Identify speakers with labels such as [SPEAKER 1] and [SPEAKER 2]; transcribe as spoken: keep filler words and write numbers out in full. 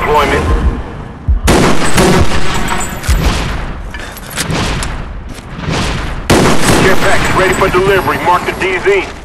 [SPEAKER 1] deployment. Care package ready for delivery. Mark the D Z.